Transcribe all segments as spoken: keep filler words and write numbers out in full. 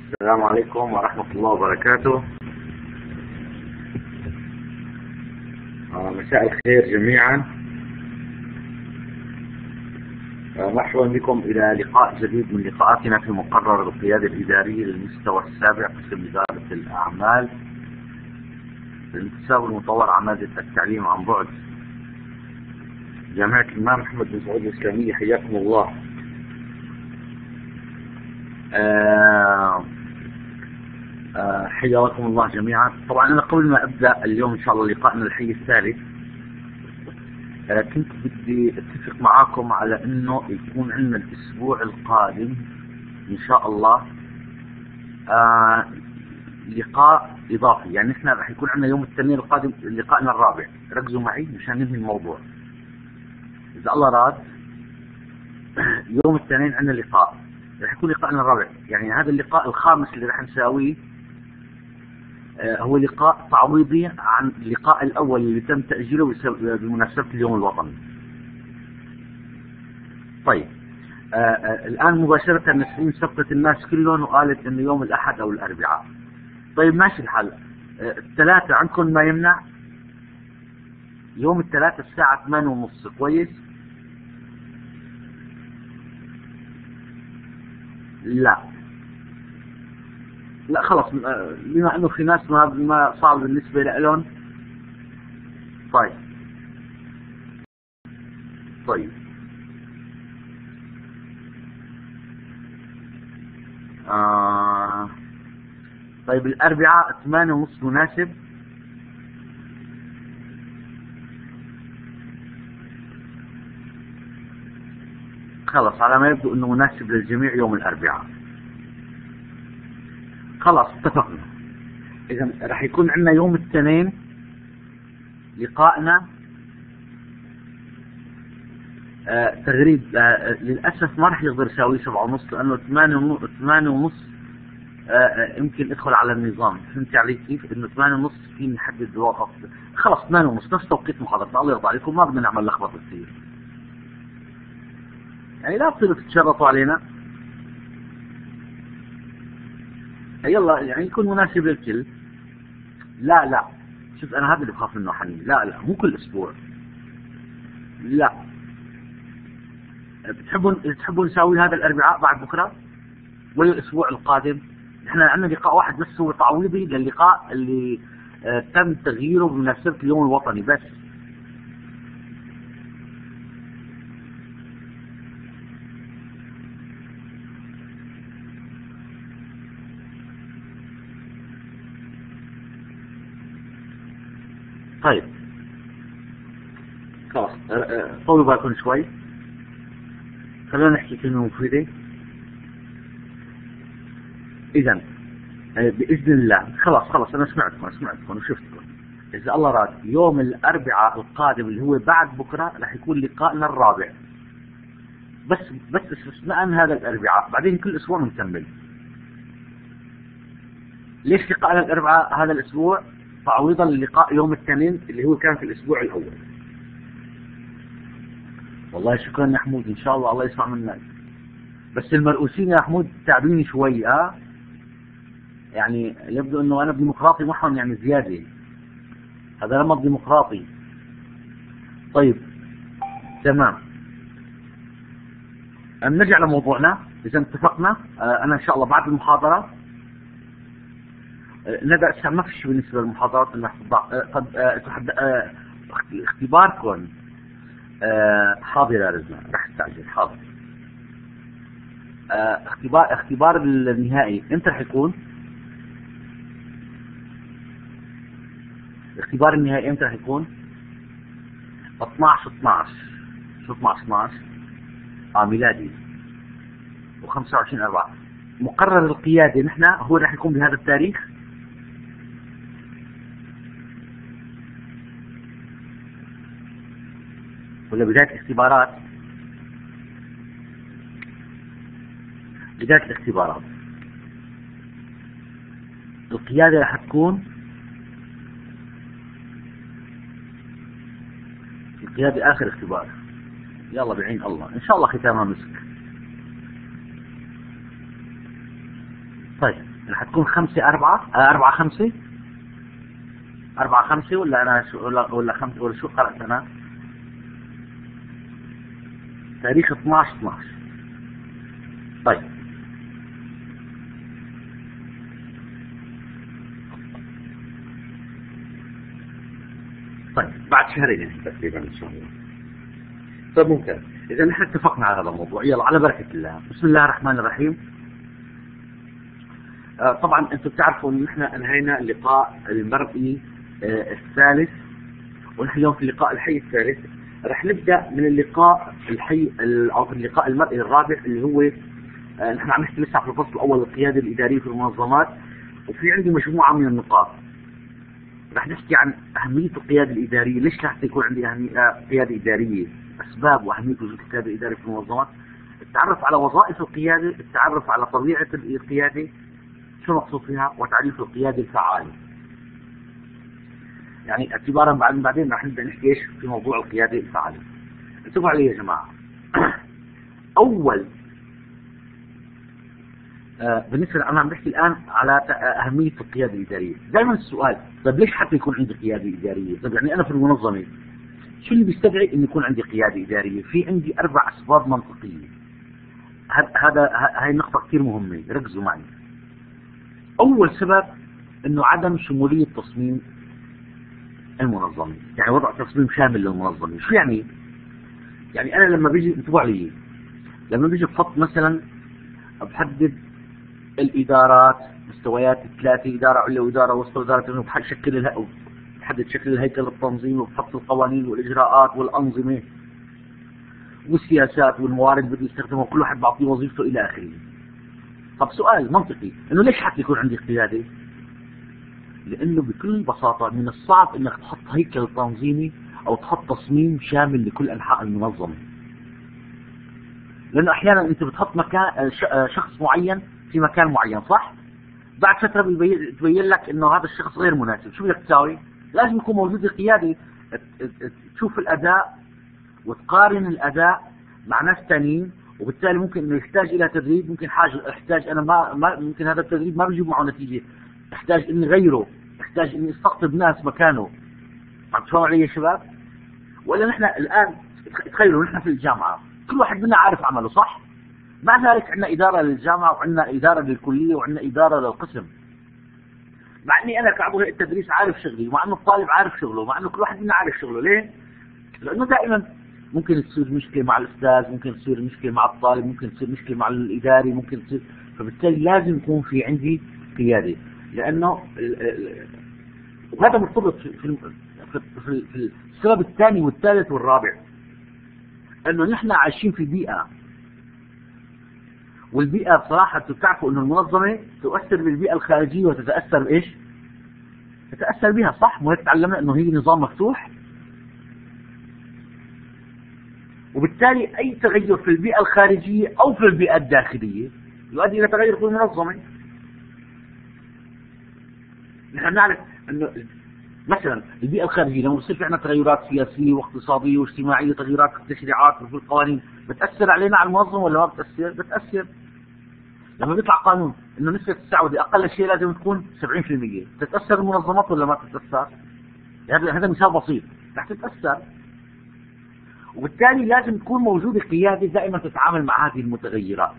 السلام عليكم ورحمة الله وبركاته. مساء الخير جميعا. مرحبا بكم إلى لقاء جديد من لقاءاتنا في مقرر القيادة الإدارية للمستوى السابع قسم إدارة الأعمال للانتساب المطور على مادة التعليم عن بعد جامعة الإمام محمد بن سعود الإسلامية. حياكم الله. آه آه حياكم الله جميعا. طبعا أنا قبل ما أبدأ اليوم إن شاء الله لقائنا الحي الثالث آه كنت بدي أتفق معاكم على أنه يكون عندنا الأسبوع القادم إن شاء الله آه لقاء إضافي. يعني إحنا راح يكون عندنا يوم الاثنين القادم لقائنا الرابع. ركزوا معي مشان ننهي الموضوع إذا الله راد. يوم الاثنين عندنا لقاء راح يكون لقائنا الرابع. يعني هذا اللقاء الخامس اللي راح نساويه آه هو لقاء تعويضي عن اللقاء الأول اللي تم تأجيله بمناسبة اليوم الوطني. طيب آه آه الآن مباشرة نسرين سبقت الناس كلهم وقالت إنه يوم الأحد أو الأربعاء. طيب ماشي الحال. آه الثلاثة عندكم ما يمنع؟ يوم الثلاثة الساعة ثمانية ونص كويس؟ لا لا خلص بما انه في ناس ما ما صعب بالنسبه لهم. طيب طيب آه طيب الاربعاء ثمانية ونص مناسب؟ خلص على ما يبدو انه مناسب للجميع يوم الاربعاء. خلاص اتفقنا. اذا راح يكون عندنا يوم الاثنين لقائنا آه تغريد. آه للاسف ما راح يقدر يساوي سبعة ونص لانه ثمانية ونص آه يمكن ادخل على النظام. فهمت علي كيف؟ انه ثمانية ونص في نحدد وقت. خلاص ثمانية ونص نفس توقيت محاضرة. الله يرضى عليكم ما بدنا نعمل لخبطه كثير. يعني لا تصيروا تتشرطوا علينا. يلا يعني يكون مناسب للكل. لا لا شوف انا هذا اللي بخاف منه حنين. لا لا مو كل اسبوع. لا بتحبون تحبون نساوي هذا الاربعاء بعد بكره ولا الاسبوع القادم؟ احنا عندنا لقاء واحد بس هو تعويضي للقاء اللي آه تم تغييره بمناسبة اليوم الوطني بس. طيب خلاص طولوا بالكم شوي. خلونا نحكي كلمة مفيدة. إذا بإذن الله خلاص خلاص أنا سمعتكم سمعتكم وشفتكم. إذا الله راد يوم الأربعاء القادم اللي هو بعد بكرة راح يكون لقائنا الرابع. بس بس استثناء هذا الأربعاء بعدين كل أسبوع نكمل. ليش لقائنا الأربعاء هذا الأسبوع؟ تعويضا للقاء يوم الاثنين اللي هو كان في الأسبوع الأول. والله شكرا يا حمود. إن شاء الله الله يسمع منك. بس المرؤوسين يا حمود تعبيني شوي. اه يعني يبدو انه انا ديمقراطي معهم يعني زيادة. هذا نمط ديمقراطي. طيب تمام. نرجع لموضوعنا. اذا اتفقنا آه انا ان شاء الله بعد المحاضرة آه نبدأ. اسا ما فيش بالنسبة للمحاضرات اللي قد آه تحد... آه اختباركم آه حاضر يا رزنا رح استعجل. حاضر. آه اختبار اختبار النهائي امتى رح يكون؟ الاختبار النهائي امتى رح يكون؟ اثنعش اثنعش. شو اثنعش اثنعش؟ اه ميلادي. وخمسة وعشرين أربعة. مقرر القيادة نحن هو رح يكون بهذا التاريخ. ولا بداية الاختبارات؟ بداية الاختبارات. القيادة رح تكون القيادة آخر اختبار. يلا بعين الله إن شاء الله ختامها مسك. طيب رح تكون خمسة أربعة آه أربعة خمسة أربعة خمسة ولا أنا شو ولا ولا خمسة ولا شو قرأت أنا؟ تاريخ اثناشر اثناشر. طيب طيب بعد شهرين يعني تقريبا إن شاء الله. طيب ممتاز. إذا نحن اتفقنا على هذا الموضوع، يلا على بركة الله. بسم الله الرحمن الرحيم. آه طبعا أنتم بتعرفوا إن نحن أنهينا اللقاء المرئي آه الثالث، ونحن اليوم في اللقاء الحي الثالث. رح نبدأ من اللقاء الحي أو في اللقاء المرئي الرابع اللي هو آه نحن عم نحكي لسه في الفصل الأول القيادة الإدارية في المنظمات، وفي عندي مجموعة من النقاط. رح نحكي عن أهمية القيادة الإدارية، ليش رح يكون عندي أهمية قيادة إدارية، أسباب وأهمية وجود القيادة الإدارية في المنظمات، التعرف على وظائف القيادة، التعرف على طبيعة القيادة شو مقصود فيها، وتعريف القيادة الفعالة. يعني اعتبارا بعد بعدين رح نبدأ نحكي ايش في موضوع القيادة الفعالة. انتبهوا علي يا جماعة. أول آه بالنسبة أنا عم بحكي الآن على أهمية القيادة الإدارية. دائما السؤال طيب ليش حتى يكون عندي قيادة إدارية؟ طيب يعني أنا في المنظمة شو اللي بيستدعي إن يكون عندي قيادة إدارية؟ في عندي أربع أسباب منطقية. هذا هاي النقطة كثير مهمة، ركزوا معي. أول سبب إنه عدم شمولية تصميم المنظمة، يعني وضع تصميم شامل للمنظمة. شو يعني؟ يعني أنا لما بيجي انتبهوا علي، لما بيجي بحط مثلا بحدد الإدارات مستويات ثلاثة، إدارة عليا وإدارة وسط وإدارة إنه بشكل الهيئة، بحدد شكل الهيكل التنظيمي، وبحط القوانين والإجراءات والأنظمة والسياسات والموارد اللي بده يستخدمها، وكل واحد بعطيه وظيفته إلى آخره. طب سؤال منطقي، إنه ليش حتى يكون عندي قيادة؟ لأنه بكل بساطة من الصعب إنك تحط هيكل تنظيمي أو تحط تصميم شامل لكل أنحاء المنظمة. لأنه أحيانا أنت بتحط مكان شخص معين في مكان معين، صح؟ بعد فترة بيبين لك إنه هذا الشخص غير مناسب. شو بدك تساوي؟ لازم يكون موجود قيادة تشوف الأداء وتقارن الأداء مع ناس ثانيين، وبالتالي ممكن إنه يحتاج إلى تدريب، ممكن حاجة احتاج أنا ما, ما ممكن هذا التدريب ما بيجيب معه نتيجة، احتاج إني غيره، احتاج إني استقطب ناس مكانه. عم تفهموا علي يا شباب؟ ولا نحن الآن تخيلوا نحن في الجامعة كل واحد منا عارف عمله، صح؟ مع ذلك عندنا إدارة للجامعة وعندنا إدارة للكلية وعندنا إدارة للقسم. مع إني أنا كعضو هيئة التدريس عارف شغلي، ومع إنه الطالب عارف شغله، مع إنه كل واحد منا عارف شغله. ليه؟ لأنه دائما ممكن تصير مشكلة مع الأستاذ، ممكن تصير مشكلة مع الطالب، ممكن تصير مشكلة مع الإداري، ممكن تصير. فبالتالي لازم يكون في عندي قيادة، لأنه وهذا مرتبط في في في, في السبب الثاني والثالث والرابع، إنه نحن عايشين في بيئة، والبيئة بصراحة بتعرفوا إنه المنظمة تؤثر بالبيئة الخارجية وتتأثر بإيش؟ تتأثر بها، صح؟ مو هيك تعلمنا إنه هي نظام مفتوح، وبالتالي أي تغير في البيئة الخارجية أو في البيئة الداخلية يؤدي إلى تغير في المنظمة. نحن نعرف إنه مثلا البيئة الخارجية لما بصير في عندنا تغيرات سياسية واقتصادية واجتماعية، تغيرات في التشريعات وفي القوانين، بتأثر علينا على المنظمة ولا ما بتأثر؟ بتأثر. لما بيطلع قانون إنه نسبة التساعد أقل شيء لازم تكون سبعين بالمئة، تتأثر المنظمات ولا ما تتأثر؟ يعني هذا مثال بسيط، رح تتأثر. وبالتالي لازم تكون موجودة قيادة دائما تتعامل مع هذه المتغيرات.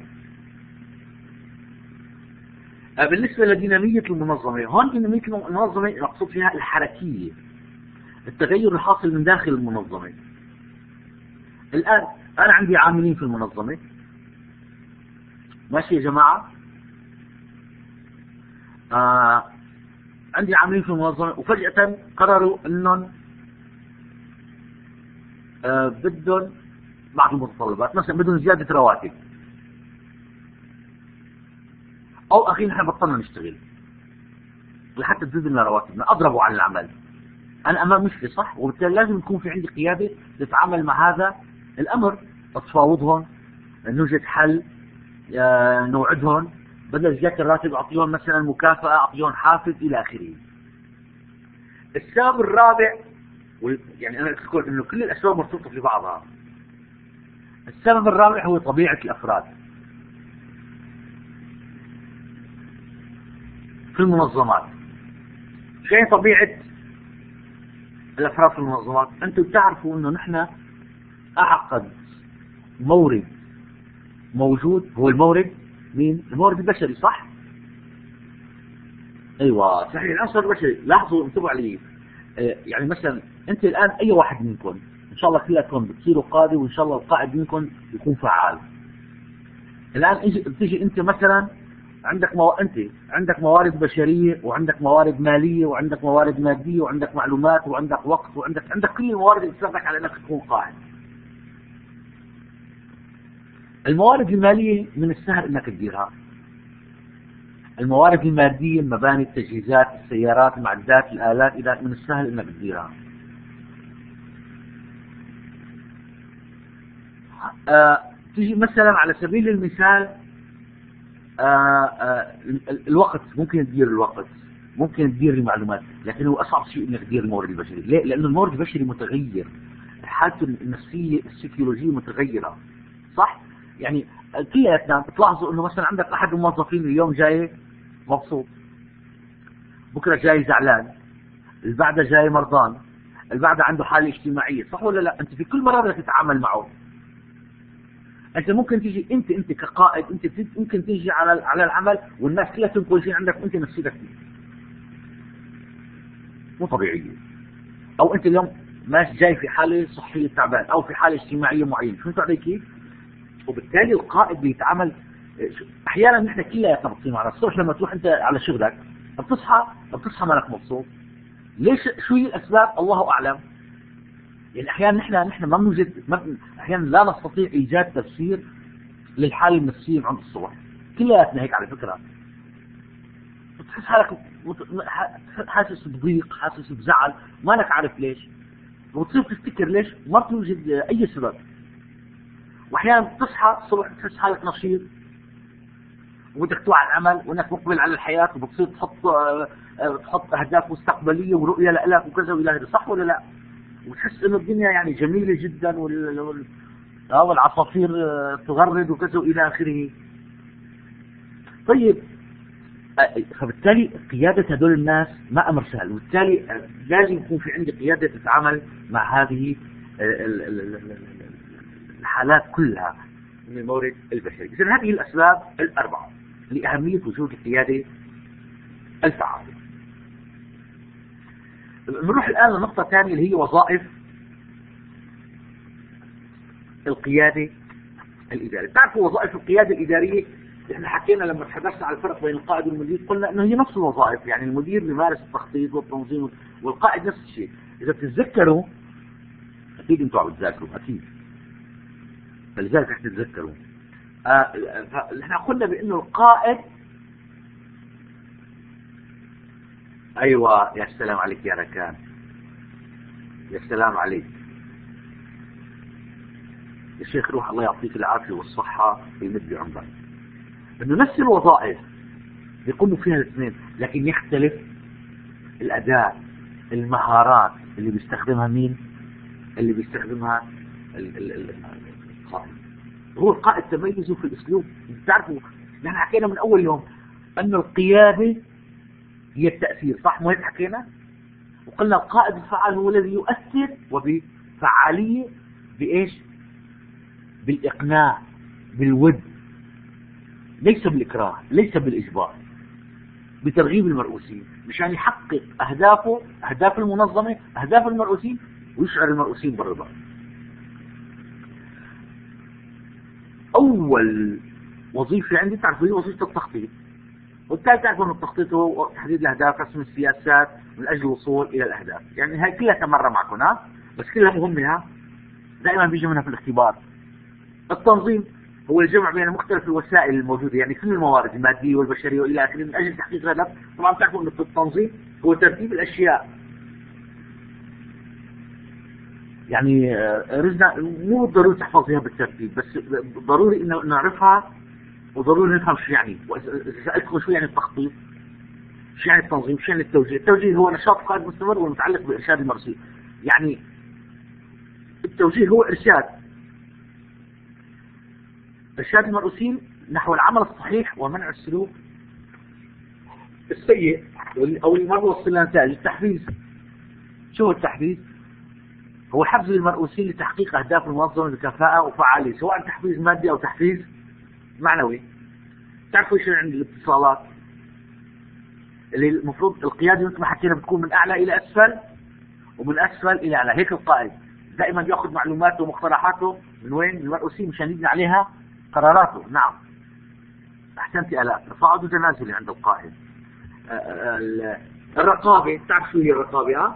بالنسبة لدينامية المنظمة، هون دينامية المنظمة مقصود فيها الحركية، التغير الحاصل من داخل المنظمة. الآن أنا عندي عاملين في المنظمة، ماشي يا جماعة؟ آه عندي عاملين في المنظمة وفجأة قرروا أنهم آه بدهم بعض المتطلبات، مثلا بدهم زيادة رواتب، أو أخي نحن بطلنا نشتغل لحتى تزيد لنا رواتبنا، أضربوا عن العمل. أنا أمام مشكلة، صح؟ وبالتالي لازم يكون في عندي قيادة تتعامل مع هذا الأمر، تفاوضهم، نوجد حل، نوعدهم بدل زيادة الراتب أعطيهم مثلا مكافأة، أعطيهم حافز إلى آخره. السبب الرابع، يعني أنا أقول إنه كل الأسباب مرتبطة في بعضها. السبب الرابع هو طبيعة الأفراد. في المنظمات. شيء طبيعة الأفراد في المنظمات، أنتم بتعرفوا أنه نحن أعقد مورد موجود هو المورد مين؟ المورد البشري، صح؟ أيوة صحيح، العنصر البشري. لاحظوا انتبهوا علي، يعني مثلا أنت الآن أي واحد منكم إن شاء الله كلكم بتصيروا قادة، وإن شاء الله القائد منكم يكون فعال. الآن تيجي أنت مثلا عندك مو... أنت عندك موارد بشرية، وعندك موارد مالية، وعندك موارد مادية، وعندك معلومات، وعندك وقت، وعندك عندك كل الموارد اللي تساعدك على أنك تكون قائد. الموارد المالية من السهل أنك تديرها. الموارد المادية، المباني، التجهيزات، السيارات، المعدات، الآلات، إذا من السهل أنك تديرها. آه... تيجي مثلا على سبيل المثال آه آه الوقت، ممكن تدير الوقت، ممكن تدير المعلومات، لكن هو أصعب شيء إنك تدير المورد البشري. ليه؟ لأن المورد البشري متغير، حالته النفسية السيكولوجية متغيرة، صح؟ يعني كلياتنا بتلاحظوا إنه مثلا عندك أحد الموظفين اليوم جاي مبسوط، بكرة جاي زعلان، اللي بعده جاي مرضان، اللي بعده عنده حالة اجتماعية، صح ولا لا؟ أنت في كل مرة بدك تتعامل معه. انت ممكن تيجي انت انت كقائد، انت ممكن تيجي على على العمل والناس كلها تكون كويسين عندك، وانت نفسيتك مو طبيعيه، او انت اليوم ماشي جاي في حاله صحيه تعبان، او في حاله اجتماعيه معينه، فهمتوا علي كيف؟ وبالتالي القائد بيتعامل. احيانا نحن كلياتنا بتصير معنا الصبح لما تروح انت على شغلك، بتصحى بتصحى مالك مبسوط. ليش؟ شو هي الاسباب؟ الله اعلم. يعني احيانا نحن نحن ما بنوجد، احيانا لا نستطيع ايجاد تفسير للحاله النفسيه عند الصبح. كلياتنا هيك على فكره، بتحس حالك حاسس بضيق، حاسس بزعل، ما لك عارف ليش، وتصير تفتكر ليش، ما بتوجد اي سبب. واحيانا بتصحى الصبح بتحس حالك نشيط وبدك تروح على العمل، وانك مقبل على الحياه، وبتصير تحط تحط اهداف مستقبليه ورؤيه لك وكذا والى اخره، صح ولا لا؟ وتحس انه الدنيا يعني جميله جدا، وال والعصافير تغرد وكذا والى اخره. طيب، فبالتالي قياده هذول الناس ما امر سهل، وبالتالي لازم يكون في عندي قياده تتعامل مع هذه الحالات كلها من المورد البشري. اذا هذه الاسباب الاربعه لاهميه وجود القياده الفعاله. نروح الآن لنقطة ثانية اللي هي وظائف القيادة الإدارية. تعرفوا وظائف القيادة الإدارية، احنا حكينا لما تحدثنا على الفرق بين القائد والمدير، قلنا انه هي نفس الوظائف، يعني المدير بيمارس التخطيط والتنظيم، والقائد نفس الشيء. إذا بتتذكروا، أكيد أنتم عم تذاكروا أكيد، فلذلك رح تتذكروا. آه نحن قلنا بأنه القائد، أيوة يا سلام عليك يا ركان، يا سلام عليك يا شيخ، روح الله يعطيك العافية والصحة ويمد بعمرك. إنه نفس الوظائف يقوموا فيها الاثنين، لكن يختلف الأداء، المهارات اللي بيستخدمها مين؟ اللي بيستخدمها القائد. هو القائد تميزه في الأسلوب. تعرفوا نحن حكينا من أول يوم أن القيادة هي التأثير، صح؟ مو هيك حكينا؟ وقلنا القائد الفعال هو الذي يؤثر وبفعالية بإيش؟ بالإقناع، بالود، ليس بالإكراه، ليس بالإجبار، بترغيب المرؤوسين مشان يحقق أهدافه، أهداف المنظمة، أهداف المرؤوسين، ويشعر المرؤوسين بالرضا. أول وظيفة عندي تعرفوا هي وظيفة التخطيط، وبالتالي تعرفوا أن التخطيط هو تحديد الأهداف، رسم السياسات من أجل الوصول إلى الأهداف. يعني هاي كلها مرة معكم، ها؟ بس كلها مهمة، دائما بيجي منها في الاختبار. التنظيم هو الجمع بين مختلف الوسائل الموجودة، يعني كل الموارد المادية والبشرية وإلى آخره من أجل تحقيق الهدف. طبعا تعرفوا أن التنظيم هو ترتيب الأشياء، يعني رجنا مو ضروري تحفظيها بالترتيب، بس ضروري إنه نعرفها، وضروري نفهم شو يعني. وإذا سألتكم شو يعني التخطيط، شو يعني التنظيم، شو يعني التوجيه؟ التوجيه هو نشاط قائد مستمر والمتعلق بإرشاد المرؤوسين. يعني التوجيه هو إرشاد إرشاد المرؤوسين نحو العمل الصحيح ومنع السلوك السيء او اللي ما بوصل لنتائج التحفيز. شو هو التحفيز؟ هو حفز المرؤوسين لتحقيق اهداف المنظمه بكفاءه وفعاليه، سواء تحفيز مادي او تحفيز معنوي. تعرفوا شو عند الاتصالات اللي المفروض القياده مثل ما حكينا بتكون من اعلى الى اسفل ومن اسفل الى اعلى، هيك القائد دائما ياخذ معلوماته ومقترحاته من وين؟ من المرؤوسين مشان يبني عليها قراراته. نعم احسنت الاء. تصاعد تنازلي عند القائد. الرقابه، تعرف شو هي الرقابه؟ ها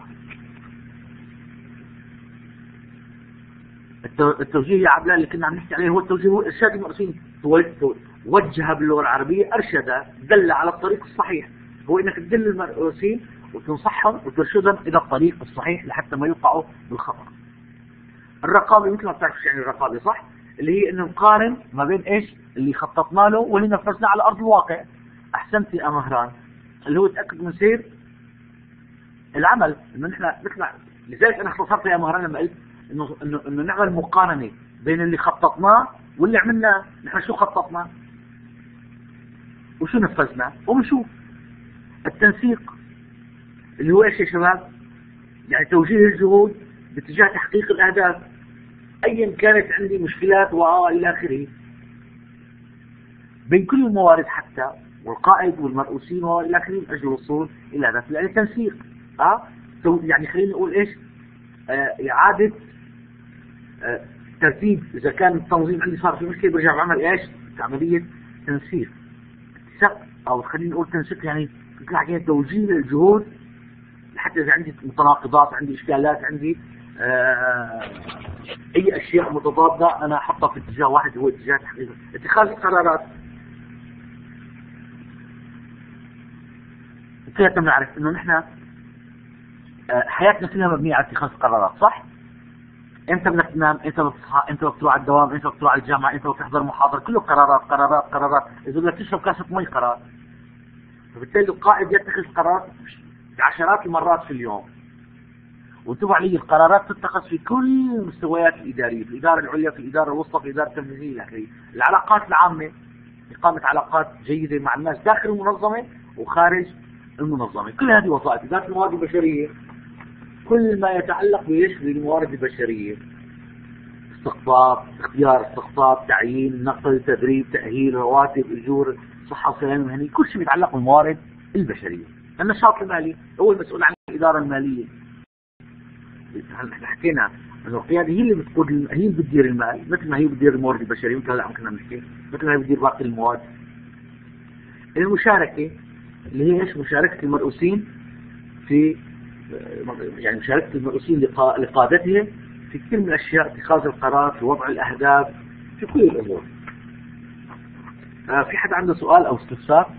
التوجيه يا عبلال اللي كنا عم نحكي عليه هو التوجيه، هو ارشاد المرؤوسين. وجه باللغه العربيه، ارشد، دل على الطريق الصحيح. هو انك تدل المرؤوسين وتنصحهم وترشدهم الى الطريق الصحيح لحتى ما يوقعوا بالخطا. الرقابه مثل ما بتعرف يعني الرقابه صح؟ اللي هي انه نقارن ما بين ايش اللي خططنا له واللي نفذناه على ارض الواقع. احسنتي يا مهران، اللي هو تاكد من سير العمل، انه نحن نطلع. لذلك انا اختصرت يا مهران لما قلت انه انه انه نعمل مقارنه بين اللي خططناه واللي عملناه. نحن شو خططنا وشو نفذنا وبنشوف. التنسيق اللي هو ايش يا شباب؟ يعني توجيه الجهود باتجاه تحقيق الاهداف ايا كانت عندي مشكلات والى اخره بين كل الموارد حتى والقائد والمرؤوسين والى اخره من اجل الوصول الى هدف. يعني تنسيق اه يعني خلينا نقول ايش؟ آه اعاده آه ترتيب. اذا كان التنظيم عندي صار في مشكله برجع بعمل ايش؟ عمليه تنسيق او خلينا نقول تنسيق، يعني حكينا توجيه الجهود حتى اذا عندي متناقضات، عندي اشكالات، عندي آه اي اشياء متضادة انا احطها في اتجاه واحد هو اتجاه تحقيق اتخاذ القرارات. كيف نعرف انه نحن آه حياتنا كلها مبنية على اتخاذ قرارات صح؟ انت بدك تنام، انت بدك تصحى، انت بدك تروح على الدوام، انت بدك تروح على الجامعة، انت بدك تحضر محاضرة، كله قرارات قرارات قرارات. اذا بدك تشرب كاسة مي قرار. فبالتالي القائد يتخذ قرارات عشرات المرات في اليوم. وانتبهوا علي، القرارات تتخذ في كل المستويات الإدارية، في الإدارة العليا، في الإدارة الوسطى، في الإدارة التنفيذية إلى آخره. العلاقات العامة، إقامة علاقات جيدة مع الناس داخل المنظمة وخارج المنظمة، كل هذه وظائف. إدارة الموارد البشرية كل ما يتعلق بإيش؟ بالموارد البشرية، استقطاب، اختيار، استقطاب، تعيين، نقل، تدريب، تأهيل، رواتب، أجور، صحة وسلامة مهنية، كل شيء يتعلق بالموارد البشرية. النشاط المالي هو المسؤول عن الإدارة المالية. احنا حكينا انه القياده هي اللي بتقود، هي اللي بتدير المال مثل ما هي بتدير الموارد البشريه، مثل هلا كنا بنحكي مثل ما هي بتدير باقي المواد. المشاركه اللي هي ايش؟ مشاركه المرؤوسين في يعني مشاركه المرؤوسين لقادتهم في كثير من الاشياء، اتخاذ القرار، في وضع الاهداف، في كل الامور. آه في حد عنده سؤال او استفسار؟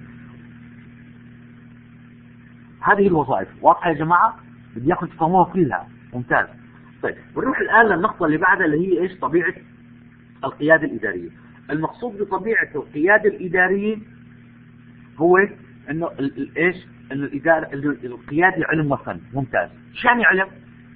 هذه الوظائف واضحه يا جماعه؟ بدي اياكم تفهموها كلها. ممتاز. طيب بنروح الان للنقطه اللي بعدها اللي هي ايش؟ طبيعه القياده الاداريه. المقصود بطبيعه القياده الاداريه هو انه ايش؟ انه الاداره القياده علم وفن. ممتاز. شو يعني علم؟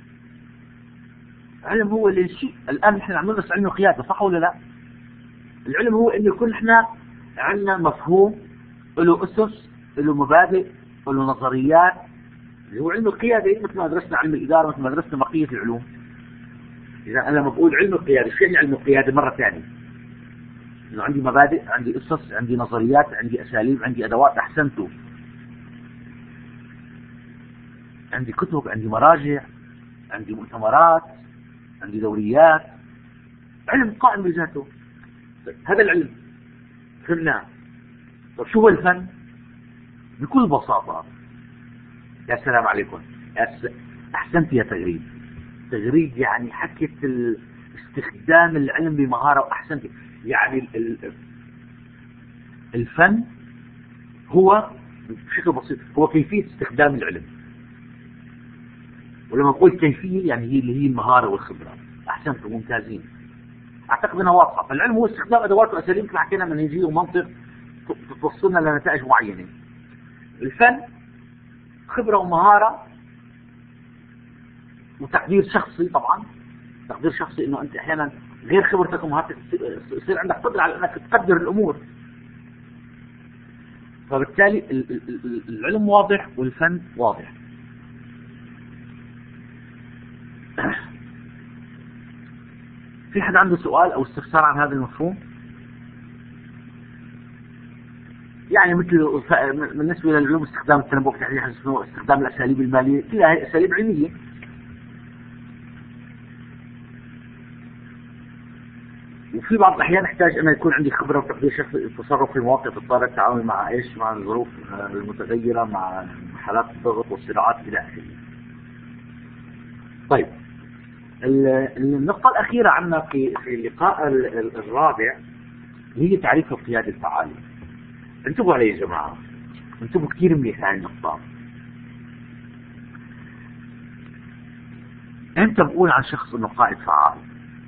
علم هو اللي شيء الان نحن عم ندرس علم القياده صح ولا لا؟ العلم هو انه يكون احنا عندنا مفهوم له اسس، له مبادئ، له نظريات، اللي هو علم القيادة. مثل ما درسنا علم الإدارة، مثل ما درسنا بقية العلوم. إذا أنا لما بقول علم القيادة، شو يعني علم القيادة مرة ثانية؟ إنه عندي مبادئ، عندي أسس، عندي نظريات، عندي أساليب، عندي أدوات. أحسنتوا. عندي كتب، عندي مراجع، عندي مؤتمرات، عندي دوريات. علم قائم بذاته. هذا العلم فهمناه. طيب شو هو الفن؟ بكل بساطة، يا سلام عليكم، أحسنت يا تغريد. تغريد يعني حكت استخدام العلم بمهارة. وأحسنت يعني الفن هو بشكل بسيط هو كيفية استخدام العلم. ولما نقول كيفية يعني هي اللي هي المهارة والخبرة. أحسنتم، ممتازين. أعتقد أنها واضحة. فالعلم هو استخدام أدوات وأساليب مثل ما حكينا منهجية ومنطق توصلنا لنتائج معينة. الفن خبرة ومهارة وتقدير شخصي. طبعا تقدير شخصي انه انت احيانا غير خبرتك ومهارتك يصير عندك قدرة على انك تقدر الامور. فبالتالي العلم واضح والفن واضح. في حد عنده سؤال أو استفسار عن هذا المفهوم؟ يعني مثل بالنسبة للعلوم استخدام التنبؤ في تحديد حدث النوع، استخدام الأساليب المالية، كلها هي أساليب علمية. وفي بعض الأحيان أحتاج أن يكون عندي خبرة وتقدير شخصي التصرف في مواقف الطارئة، التعامل مع إيش، مع الظروف المتغيرة، مع حالات الضغط والصراعات إلى آخره. طيب النقطة الأخيرة عنا في في اللقاء الرابع هي تعريف القيادة الفعالة. انتبهوا علي يا جماعة، انتبهوا كثير منيح هاي النقطة. أنت بقول عن شخص إنه قائد فعال،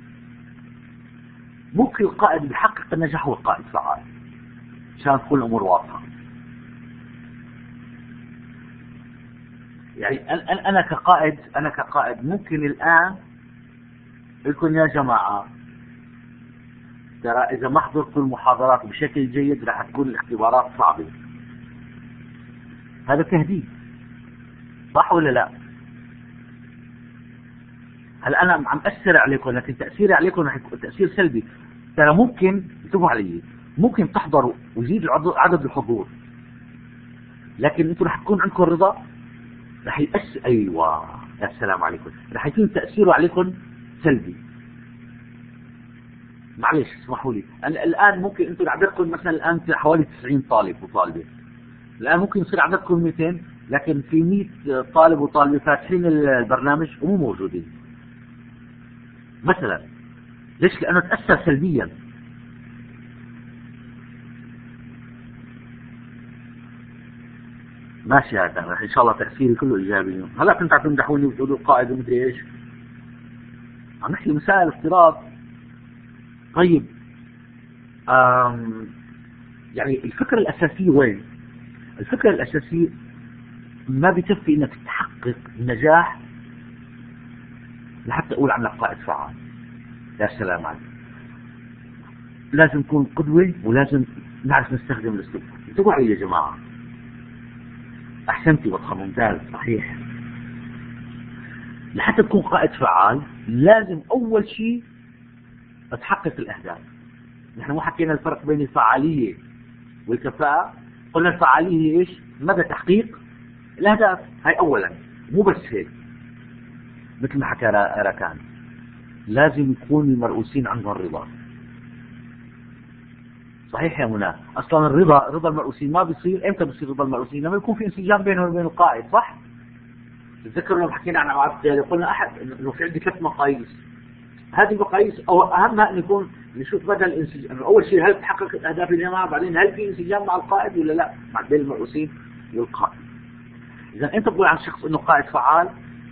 ممكن القائد بيحقق النجاح هو القائد فعال عشان تكون الأمور واضحة. يعني أنا أنا كقائد أنا كقائد ممكن الآن يكون يا جماعة ترى إذا ما حضرتوا المحاضرات بشكل جيد راح تكون الاختبارات صعبة. هذا تهديد، صح ولا لا؟ هل أنا عم أثر عليكم، لكن تأثيري عليكم راح يكون تأثير سلبي. ترى ممكن انتبهوا علي، ممكن تحضروا ويزيد عدد الحضور، لكن انتم راح تكون عندكم رضا، راح يأثر. أيوة يا سلام عليكم، راح يكون تأثيره عليكم سلبي. معلش اسمحوا لي، أنا الآن ممكن انتم عددكم مثلا الآن حوالي تسعين طالب وطالبة، الآن ممكن يصير عددكم مئتين، لكن في مئة طالب وطالبة فاتحين البرنامج ومو موجودين مثلا. ليش؟ لأنه تأثر سلبيا. ماشي، هذا إن شاء الله تأثيري كله إيجابي. هلا كنت عم تمدحوني وتقولوا القائد ومدري إيش، عم نحكي مسائل افتراض. طيب يعني الفكرة الأساسية وين؟ الفكرة الأساسية ما بتكفي إنك تحقق النجاح لحتى أقول عنك قائد فعال. يا سلام عليك، لازم نكون قدوة ولازم نعرف نستخدم الأسلوب. انتبهوا علي يا جماعة، أحسنتي وضحة ممتاز صحيح. لحتى تكون قائد فعال لازم أول شيء تحقق الأهداف. نحن مو حكينا الفرق بين الفعالية والكفاءة، قلنا الفعالية هي إيش؟ مدى تحقيق الأهداف. هاي أولا، مو بس هيك، مثل ما حكى راكان لازم يكون المرؤوسين عندهم رضا. صحيح يا منى، اصلا الرضا رضا المرؤوسين ما بيصير. امتى بيصير رضا المرؤوسين؟ لما يكون في انسجام بينه وبين القائد، صح؟ تذكروا لما حكينا عن ابعاد قلنا احد انه في عندي ثلاث مقاييس. هذه المقاييس او اهمها ان يكون نشوف مدى الانسجام. اول شيء هل تحققت اهداف الجماعه، بعدين هل في انسجام مع القائد ولا لا، مع بين المرؤوسين والقائد. اذا انت بتقول عن شخص انه قائد فعال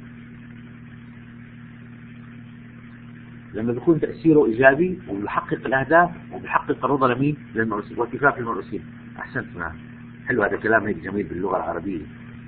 لما بيكون تأثيره إيجابي وبيحقق الأهداف وبيحقق الرضا لمين؟ للمرؤوسين واتفاق المرؤوسين. أحسنت معنا، حلو هذا الكلام هيك جميل باللغة العربية.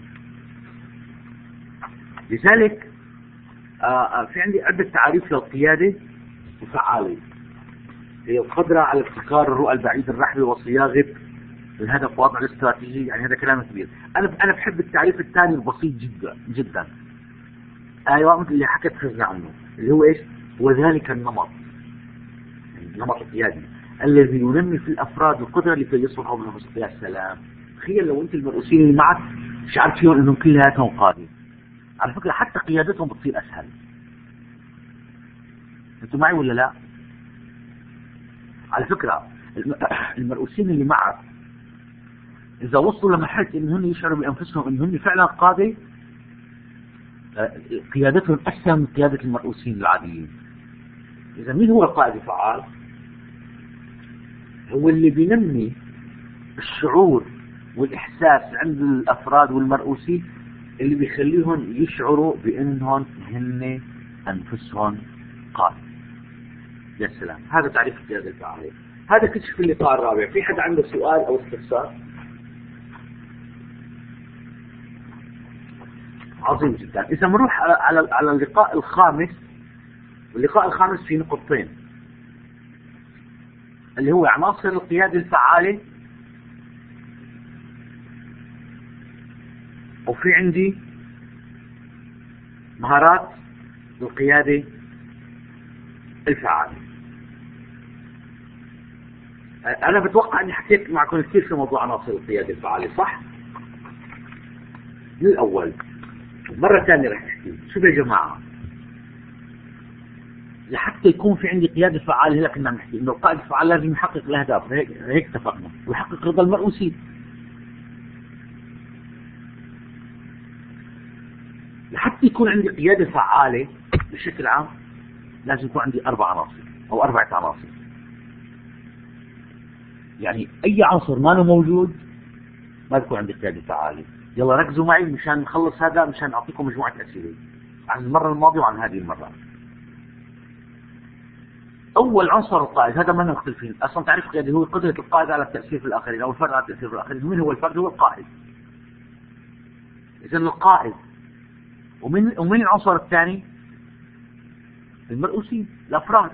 لذلك آه في عندي عدة تعاريف للقيادة الفعالة. هي القدرة على ابتكار الرؤى البعيدة الرحبة وصياغة الهدف ووضع الاستراتيجية. يعني هذا كلام كبير. أنا أنا بحب التعريف الثاني البسيط جدا جدا. أيوة مثل اللي حكيت خزنا عنه، اللي هو إيش؟ وذلك النمط، النمط القيادي الذي ينمي في الافراد القدره لكي يصبحوا من المستوى. يا سلام، تخيل لو انت المرؤوسين اللي معك مش عارف فيهم انهم كلياتهم قاده. على فكره حتى قيادتهم بتصير اسهل. انتوا معي ولا لا؟ على فكره المرؤوسين اللي معك اذا وصلوا لمرحله ان هم يشعروا بانفسهم ان هم فعلا قاده، قيادتهم اسهل من قياده المرؤوسين العاديين. إذا مين هو القائد الفعال؟ هو اللي بينمي الشعور والإحساس عند الأفراد والمرؤوسين اللي بيخليهم يشعروا بأنهم هن أنفسهم قادة. يا سلام، هذا تعريف القيادة الفعالة. هذا كشف اللقاء الرابع. في حد عنده سؤال أو استفسار؟ عظيم جدا. إذا بنروح على على اللقاء الخامس، واللقاء الخامس فيه نقطتين اللي هو عناصر القيادة الفعالة وفي عندي مهارات القيادة الفعالة. أنا بتوقع أني حكيت معكم كثير في موضوع عناصر القيادة الفعالة، صح؟ من الأول مرة ثانية رح أحكي. شوف يا جماعة، لحتى يكون في عندي قيادة فعالة، هلا كنا نحكي إنه القائد الفعال لازم يحقق الأهداف، هيك هيك اتفقنا، ويحقق رضا المرؤوسين. لحتى يكون عندي قيادة فعالة بشكل عام لازم يكون عندي أربع عناصر أو أربعة عناصر. يعني أي عنصر ما له موجود ما بيكون عندي قيادة فعالة. يلا ركزوا معي مشان نخلص هذا، مشان أعطيكم مجموعة أسئلة عن المرة الماضية وعن هذه المرة. أول عنصر القائد، هذا ما نختلفين أصلا. تعريف القيادة هو قدرة القائد على التأثير في الآخرين أو الفرد على التأثير في الآخرين. من هو الفرد؟ هو القائد. إذن القائد. ومن ومن العنصر الثاني؟ المرؤوسين، الأفراد.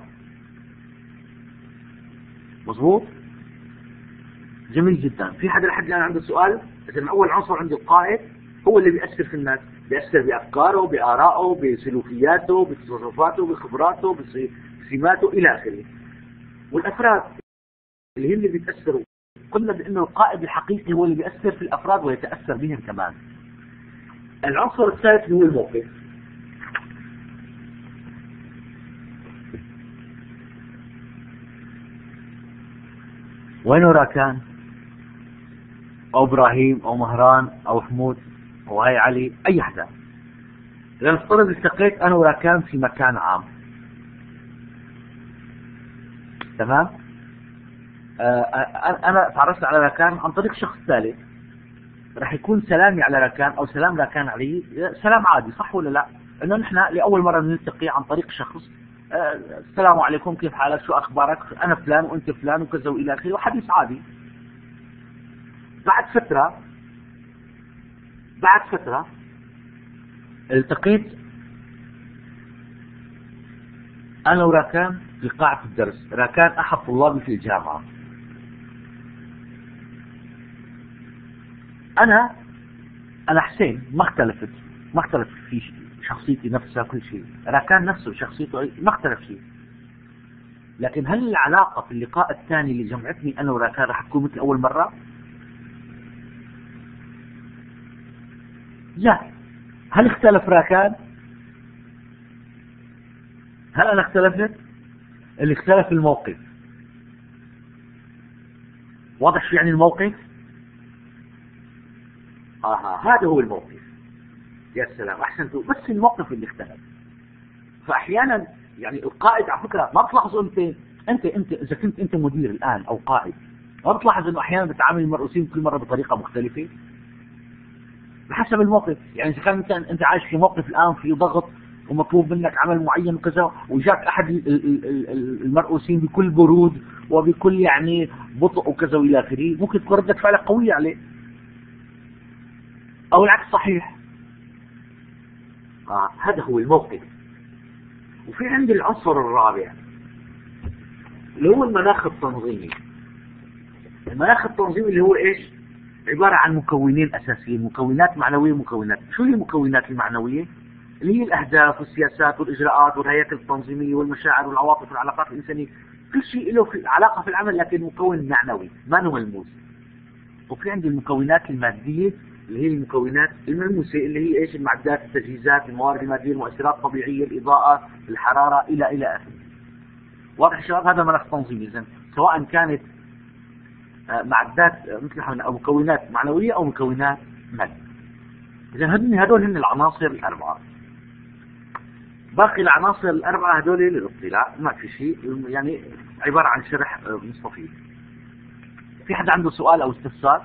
مظبوط؟ جميل جدا. في حدا لحد الآن عنده سؤال؟ إذن أول عنصر عند القائد هو اللي بيأثر في الناس، بيأثر بأفكاره، بآرائه، بسلوكياته، بتصرفاته، بخبراته، بسماته إلى آخره. والأفراد اللي هم اللي بيتأثروا، قلنا بأنه القائد الحقيقي هو اللي بيأثر في الأفراد ويتأثر بهم كمان. العنصر الثالث هو الموقف. وينه راكان أو إبراهيم أو مهران أو حمود أو هاي علي، أي حدا. إذا نفترض التقيت أنا وراكان في مكان عام، تمام؟ آه أنا تعرفت على راكان عن طريق شخص ثالث، رح يكون سلامي على راكان أو سلام راكان علي سلام عادي، صح ولا لا؟ إنه نحن لأول مرة نلتقي عن طريق شخص. آه السلام عليكم، كيف حالك، شو أخبارك، أنا فلان وأنت فلان وكذا وإلى آخره، وحديث عادي. بعد فترة بعد فترة التقيت أنا وراكان في قاعة الدرس. راكان أحد طلابي في الجامعة. أنا أنا حسين، ما اختلفت ما اختلف في شخصيتي نفسها، كل شيء. راكان نفسه شخصيته ما اختلف شيء. لكن هل العلاقة في اللقاء الثاني اللي جمعتني أنا وراكان راح تكون مثل أول مرة؟ لا. هل اختلف راكان؟ هل أنا اختلفت؟ اللي اختلف الموقف. واضح شو يعني الموقف؟ آه هذا هو الموقف. يا سلام، أحسنتوا. بس الموقف اللي اختلف. فأحيانا يعني القائد على فكرة ما بتلاحظ أنت أنت أنت إذا كنت أنت مدير الآن أو قائد، ما بتلاحظ إنه أحيانا بتعامل المرؤوسين كل مرة بطريقة مختلفة بحسب الموقف. يعني إذا كان أنت أنت عايش في موقف الآن في ضغط ومطلوب منك عمل معين وكذا، وجاك أحد المرؤوسين بكل برود وبكل يعني بطء وكذا وإلى آخره، ممكن تكون ردة فعلك قوية عليه، أو العكس صحيح. آه هذا هو الموقف. وفي عندي العنصر الرابع اللي هو المناخ التنظيمي. المناخ التنظيمي اللي هو إيش؟ عبارة عن مكونين أساسيين، مكونات معنوية ومكونات. شو هي المكونات المعنوية؟ اللي هي الأهداف والسياسات والإجراءات والهياكل التنظيمية والمشاعر والعواطف والعلاقات الإنسانية، كل شيء له في علاقة في العمل لكن مكون معنوي ما هو ملموس. وفي عندي المكونات المادية اللي هي المكونات الملموسة اللي هي إيش؟ المعدات، التجهيزات، الموارد المادية، المؤثرات الطبيعية، الإضاءة، الحرارة إلى إلى آخره. واضح شباب؟ هذا مناخ تنظيمي. إذن سواء كانت معدات مثل أو مكونات معنوية أو مكونات مادية. إذن هذول هن العناصر الأربعة. باقي العناصر الأربعة هذول للاطلاع، ما في شيء، يعني عبارة عن شرح مستفيض. في حد عنده سؤال أو استفسار؟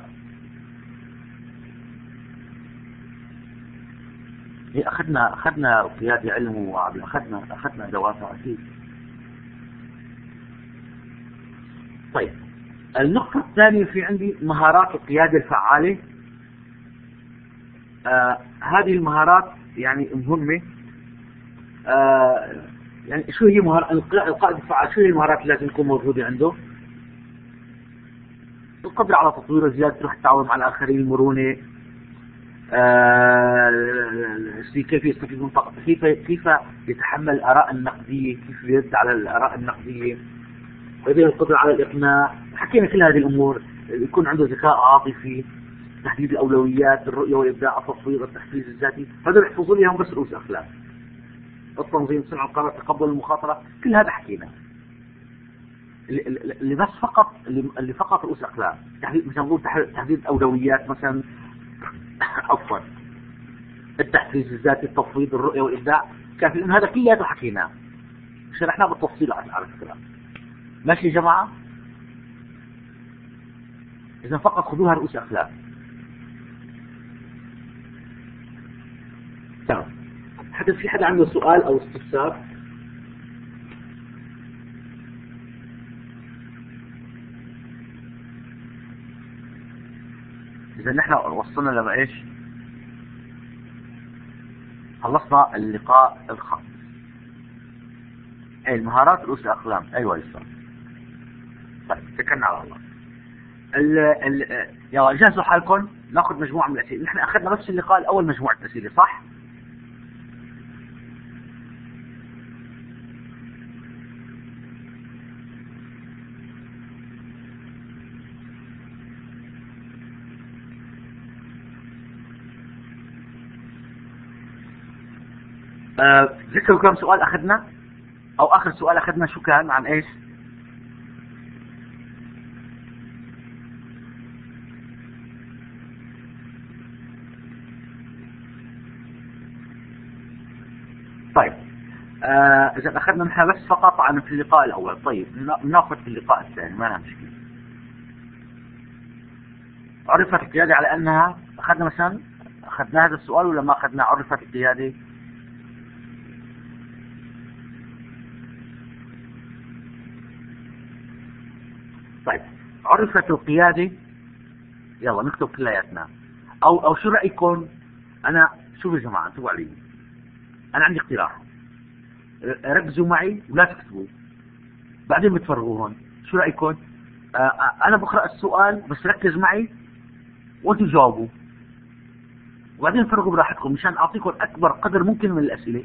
إيه أخذنا أخذنا قيادة علم وعمل، أخذنا أخذنا دوافع أكيد. طيب النقطة الثانية في عندي مهارات القيادة الفعالة. آه هذه المهارات يعني مهمة. آه يعني شو هي مهارة القائد الفعال؟ شو هي المهارات اللي لازم تكون موجودة عنده؟ القدرة على تطوير وزيادة روح التعاون مع الآخرين، المرونة، آه كيف يستفيد من طاقته، كيف كيف يتحمل الآراء النقدية، كيف يرد على الآراء النقدية، ويبين القدرة على الإقناع. حكينا كل هذه الأمور. يكون عنده ذكاء عاطفي، تحديد الأولويات، الرؤية والإبداع، التصوير، التحفيز الذاتي. هذول يحفظوا لي هم بس رؤوس أخلاق. التنظيم، صنع القرار، تقبل المخاطرة، كل هذا حكينا. اللي بس فقط اللي فقط رؤوس أخلاق، تحديد مثلا نقول تحديد الأولويات مثلا عفوا التحفيز الذاتي، التفويض، الرؤية والإبداع، كافي. لأن هذا كله حكيناه شرحناه بالتفصيل على فكرة. ماشي يا جماعة؟ إذا فقط خذوها رؤوس أخلاق. تمام. حتى في حدا عنده سؤال أو استفسار؟ إذا نحن وصلنا لما إيش؟ خلصنا اللقاء الخامس. أي المهارات رؤوس الأقلام. أيوة يسار. طيب اتكلنا على الله. ال ال يلا جهزوا حالكم، ناخذ مجموعة من الأسئلة. نحن أخذنا بس اللقاء الأول مجموعة أسئلة، صح؟ أه ذكروا كم سؤال أخذنا؟ أو آخر سؤال أخذنا شو كان؟ عن إيش؟ طيب آه إذا أخذنا نحن بس فقط عن في اللقاء الأول. طيب ناخذ في اللقاء الثاني، ما لها مشكلة. عرفت القيادة على أنها، أخذنا مثلا أخذنا هذا السؤال ولا ما أخذنا؟ عرفت القيادة طيب عرفت القيادة. يلا نكتب كلياتنا. أو أو شو رأيكم؟ أنا شوفوا يا جماعة، انتبهوا علي، أنا عندي اقتراح. ركزوا معي ولا تكتبوا، بعدين بتفرغوا هون. شو رأيكم؟ آه أنا بقرأ السؤال بس ركز معي وأنتوا جاوبوا، وبعدين فرغوا براحتكم مشان أعطيكم أكبر قدر ممكن من الأسئلة.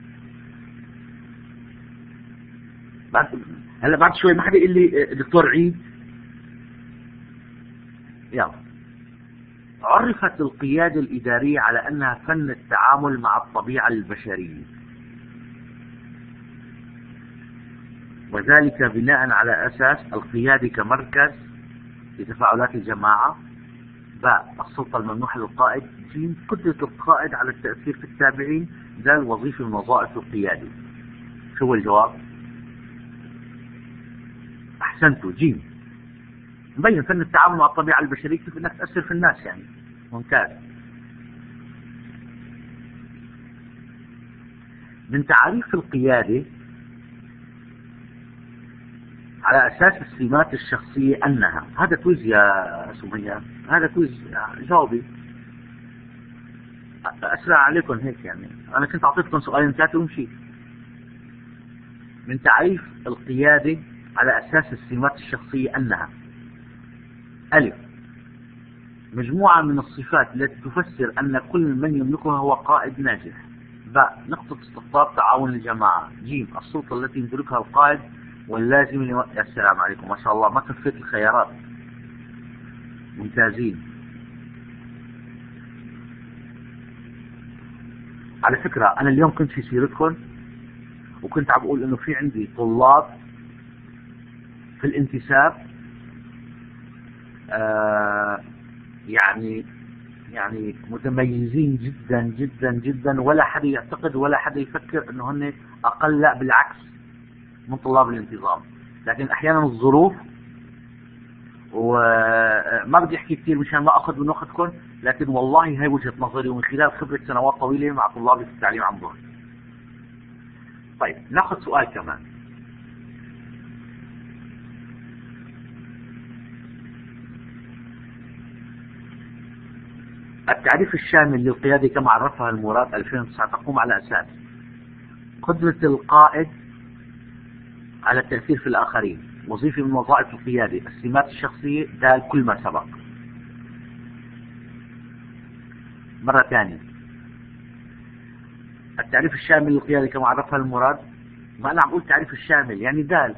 بعد هلا بعد شوي ما حدا يقول لي دكتور عيد. يلا. عرفت القيادة الإدارية على أنها فن التعامل مع الطبيعة البشرية، وذلك بناء على أساس القيادة كمركز لتفاعلات الجماعة، باء السلطة الممنوحة للقائد، جيم قدرة القائد على التأثير في التابعين، ذا الوظيفة من وظائف القيادة. شو هو الجواب؟ أحسنتوا، جيم. مبين فن التعامل مع الطبيعة البشرية، كيف انك تأثر في الناس يعني. ممتاز. من تعريف القيادة على أساس السمات الشخصية أنها، هذا كويز يا سمية، هذا كويز، جاوبي أسرع عليكم هيك يعني. أنا كنت أعطيتكم سؤالين ثلاثة ومشيت. من تعريف القيادة على أساس السمات الشخصية أنها: ألف، مجموعة من الصفات التي تفسر أن كل من يملكها هو قائد ناجح. باء نقطة استقطاب تعاون الجماعة. جيم السلطة التي يمتلكها القائد واللازم لم... يا السلام عليكم، ما شاء الله ما كفيت الخيارات. ممتازين. على فكرة أنا اليوم كنت في سيرتكم وكنت عم بقول إنه في عندي طلاب في الانتساب آه يعني يعني متميزين جدا جدا جدا، ولا حدا يعتقد ولا حدا يفكر إنه هن أقل، لا بالعكس من طلاب الانتظام. لكن أحيانا الظروف، وما بدي أحكي كثير مشان ما أخذ من وقتكم، لكن والله هاي وجهة نظري ومن خلال خبرة سنوات طويلة مع طلابي في التعليم عن بعد. طيب ناخذ سؤال كمان. التعريف الشامل للقيادة كما عرفها الموراد ألفين وتسعة تقوم على أساس قدرة القائد على التأثير في الآخرين، وظيفة من وظائف القيادة، السمات الشخصية، دال كل ما سبق. مرة ثانية، التعريف الشامل للقيادة كما عرفها المراد، ما أنا عم أقول تعريف الشامل يعني دال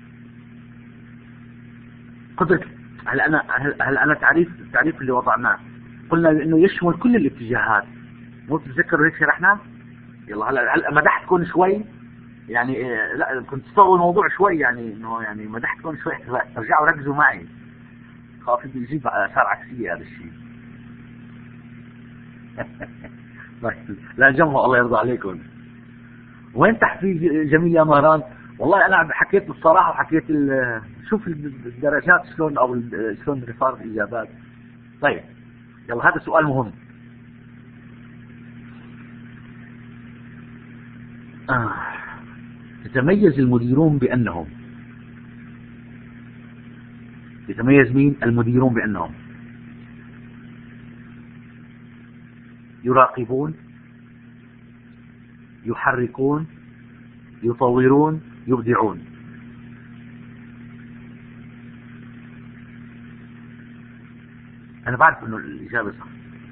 قدرة. هل أنا هل, هل أنا تعريف التعريف اللي وضعناه قلنا بأنه يشمل كل الاتجاهات، مو تتذكروا هيك شرحنا؟ يلا هلا هلا مدحتكم شوي يعني إيه، لا كنت تستوعبوا الموضوع شوي يعني انه يعني مدحتكم شوي، ترجعوا ركزوا معي، خاف يجيب اثار عكسيه هذا الشيء. لا جمعوا الله يرضى عليكم. وين تحفيز جميل يا مهران؟ والله انا حكيت الصراحه وحكيت شوف الدرجات شلون او شلون صار الاجابات. طيب يلا هذا سؤال مهم. آه. يتميز المديرون بأنهم يتميز مين؟ المديرون بأنهم يراقبون، يحركون، يطورون، يبدعون. أنا بعرف إنه الإجابة صح.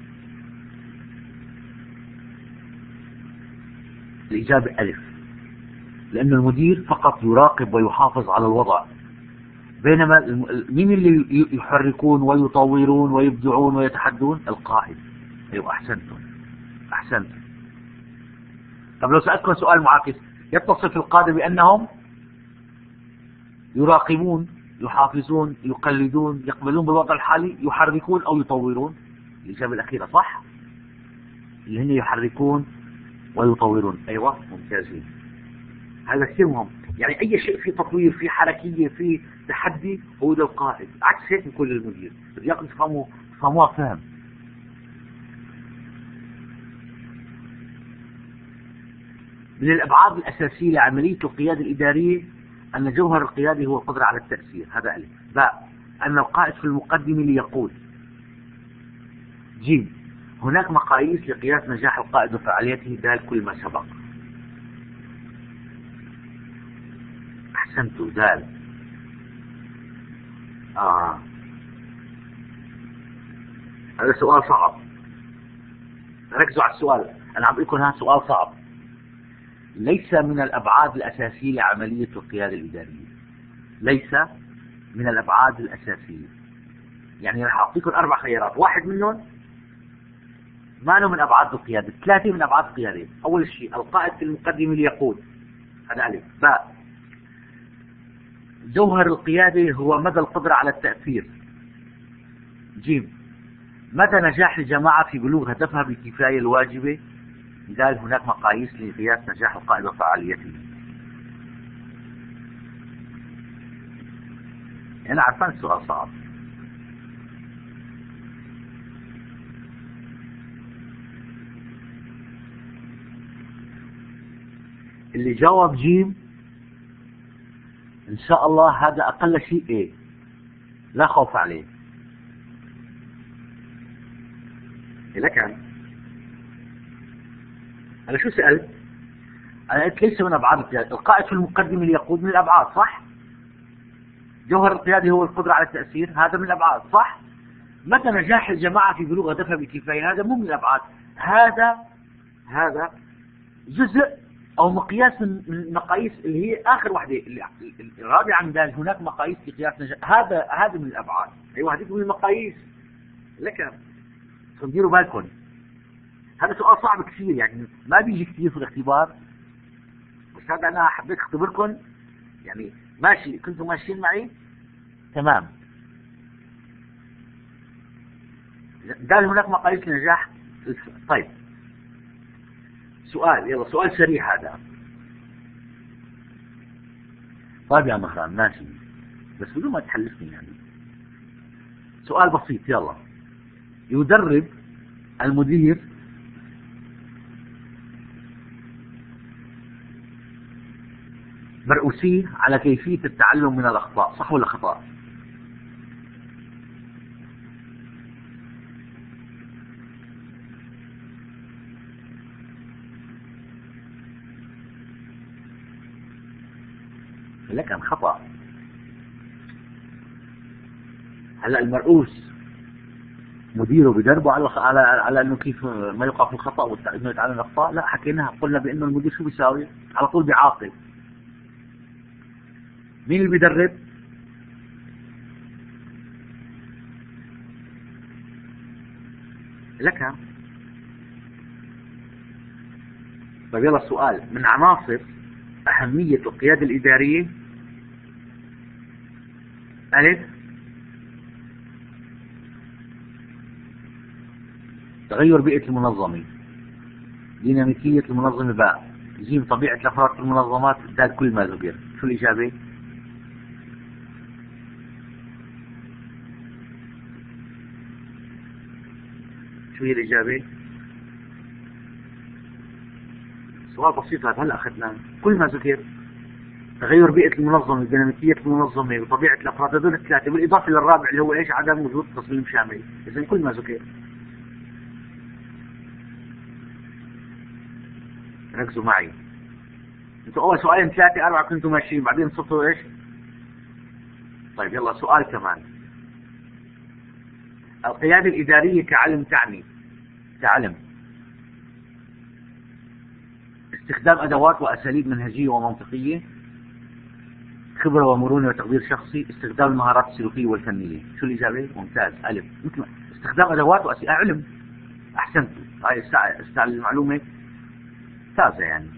الإجابة ألف، لأن المدير فقط يراقب ويحافظ على الوضع، بينما مين اللي يحركون ويطورون ويبدعون ويتحدون؟ القائد. أيوة أحسنتم أحسنتم. طب لو سألتكم سؤال معاكس، يتصف القادة بأنهم يراقبون، يحافظون، يقلدون، يقبلون بالوضع الحالي، يحركون أو يطورون؟ الإجابة الأخيرة صح، اللي هن يحركون ويطورون. أيوة ممتازين، هذا كثير مهم. يعني أي شيء فيه تطوير، فيه حركية، فيه تحدي، هو ده القائد. عكس هيك بكل المدير، بدي إياكم تفهموا تفهموها فهم. من الأبعاد الأساسية لعملية القيادة الإدارية أن جوهر القيادة هو القدرة على التأثير، هذا ألف. باء، أن القائد في المقدمة ليقود. جيم، هناك مقاييس لقياس نجاح القائد وفعاليته، دال كل ما سبق. أحسنتوا دال. آه هذا سؤال صعب، ركزوا على السؤال، أنا عم بقول لكم هذا سؤال صعب. ليس من الأبعاد الأساسية لعملية القيادة الإدارية، ليس من الأبعاد الأساسية. يعني راح أعطيكم أربع خيارات، واحد منهم ما له من أبعاد القيادة، ثلاثة من أبعاد القيادة. أول شيء القائد في المقدمة ليقود، هذا ألف. باء، جوهر القيادة هو مدى القدرة على التأثير. جيم، مدى نجاح الجماعة في بلوغ هدفها بالكفاية الواجبة، قال هناك مقاييس لقياس نجاح القائد وفعاليته. أنا عارفان السؤال صعب. اللي جاوب جيم إن شاء الله هذا أقل شيء إيه، لا خوف عليه. إلا كان أنا شو سألت؟ أنا قلت ليس من أبعاد القيادة. القائد في المقدمة ليقود، من الأبعاد صح؟ جوهر القيادة هو القدرة على التأثير، هذا من الأبعاد صح؟ متى نجاح الجماعة في بلوغ هدفها بكفاية، هذا مو من الأبعاد. هذا هذا جزء أو مقياس من المقاييس اللي هي آخر واحدة، الرابعة عن ذلك. هناك مقاييس لقياس نجاح، هذا هذا من الأبعاد. أيوة هذيك من المقاييس. لكن ديروا بالكم، هذا سؤال صعب كثير، يعني ما بيجي كثير في الاختبار، بس هذا أنا حبيت أختبركم. يعني ماشي، كنتوا ماشيين معي تمام. قال هناك مقاييس لنجاح. طيب سؤال، يلا سؤال سريع هذا. طيب يا مهران ماشي، بس بدون ما تحلفني يعني. سؤال بسيط يلا. يدرب المدير مرؤوسيه على كيفية التعلم من الأخطاء، صح ولا خطأ؟ لكن خطأ. هلا المرؤوس مديره بدربه على على على انه كيف ما يقع في الخطا وانه يتعلم الاخطاء؟ لا، حكيناها، قلنا بانه المدير شو بيساوي؟ على طول بيعاقب. مين اللي بيدرب؟ لك. طيب يلا السؤال، من عناصر أهمية القيادة الإدارية: ألف تغير بيئة المنظمة، ديناميكية المنظمة، باء جيم طبيعة الأفراد في المنظمات، دال كل ما ذكر. شو الإجابة؟ شو هي الإجابة؟ سؤال بسيط هذا، هلا أخذناه. كل ما ذكر، تغير بيئة المنظمة، ديناميكية المنظمة، وطبيعة الأفراد، هذول الثلاثة، بالإضافة للرابع اللي هو إيش؟ عدم وجود تصميم شامل. إذا كل ما ذكر. ركزوا معي، انتوا أول سؤالين ثلاثة أربعة كنتوا ماشيين، بعدين صرتوا إيش؟ طيب يلا سؤال كمان. القيادة الإدارية كعلم تعني، كعلم، استخدام أدوات وأساليب منهجية ومنطقية، خبرة ومرونة وتقدير شخصي، استخدام المهارات السلوكية والفنية. شو الإجابة؟ ممتاز. ألف. مثل استخدام أدوات وأساليب، علم. أحسنت. هاي الساعة المعلومة ممتازة يعني.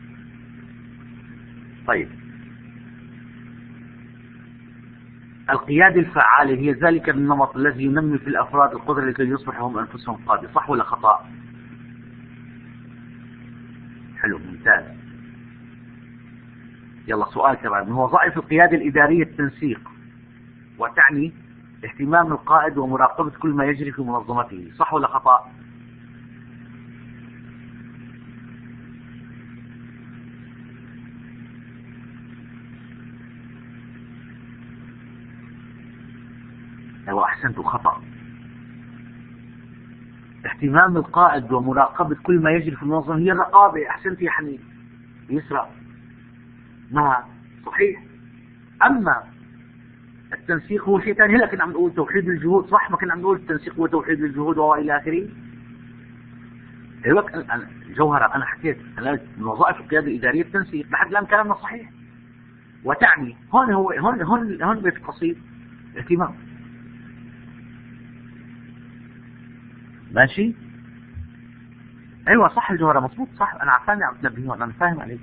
طيب، القيادة الفعالة هي ذلك النمط الذي ينمي في الأفراد القدرة لكي يصبحوا هم أنفسهم قادة، صح ولا خطأ؟ حلو، ممتاز. يلا سؤال كمان. من وظائف القيادة الإدارية التنسيق، وتعني اهتمام القائد ومراقبة كل ما يجري في منظمته، صح ولا خطأ؟ ايوه احسنتوا، خطأ. اهتمام القائد ومراقبة كل ما يجري في المنظمة هي الرقابة. احسنت يا حنين. يسرى. ما صحيح. اما التنسيق هو شيء ثاني. هلا كنا عم نقول توحيد الجهود، صح؟ ما كنا عم نقول التنسيق هو توحيد الجهود والى اخره. ايوه جوهرة، انا حكيت انا من وظائف القيادة الإدارية التنسيق، لحد الان كلامنا صحيح. وتعني هون هو هون هون هون بيت قصير اهتمام. ماشي. ايوه صح الجوهرة، مضبوط صح. انا عفاني عم تنبهون، انا فاهم عليك.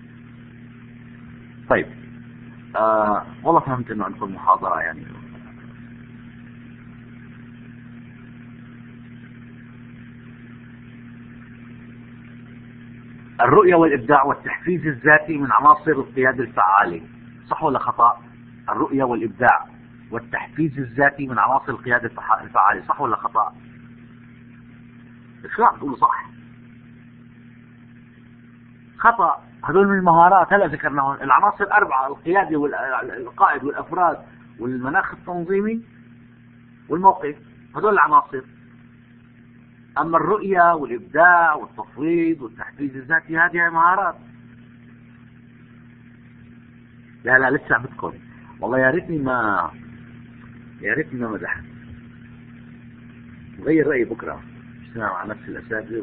طيب آه والله فهمت انه عندكم محاضرة يعني. الرؤية والإبداع والتحفيز الذاتي من عناصر القيادة الفعالة، صح ولا خطأ؟ الرؤية والإبداع والتحفيز الذاتي من عناصر القيادة الفعالة، صح ولا خطأ؟ شو عم تقولوا صح؟ خطأ. هذول من المهارات، هلا ذكرناهم العناصر أربعة: القيادة والقائد والأفراد والمناخ التنظيمي والموقف. هذول العناصر. أما الرؤية والإبداع والتفويض والتحفيز الذاتي هذه مهارات. لا لا لسه عم بذكر. والله يا ريتني ما يا ريتني ما مدحت. غير رأيي بكرة، اجتماع مع نفس الأساتذة.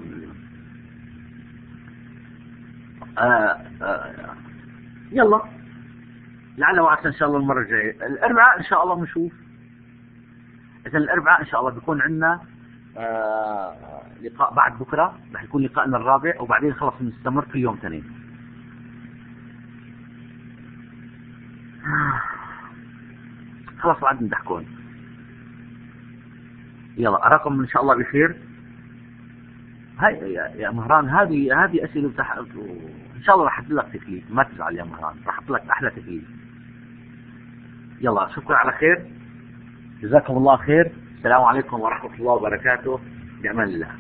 آه آه يلا لعل وعسى ان شاء الله المرة الجاية الاربعاء ان شاء الله بنشوف. اذا الاربعاء ان شاء الله بيكون عندنا آه لقاء بعد بكرة، رح يكون لقائنا الرابع، وبعدين خلص بنستمر في يوم ثاني. خلص بعد نضحكون. يلا اراكم ان شاء الله بخير. هاي يا مهران، هذه هذه اسئله بتح... ان شاء الله راح احط لك تكليف، ما تزعل يا مهران، راح احط لك احلى تكليف. يلا اشوفكم على خير، جزاكم الله خير. السلام عليكم ورحمه الله وبركاته، بامان الله.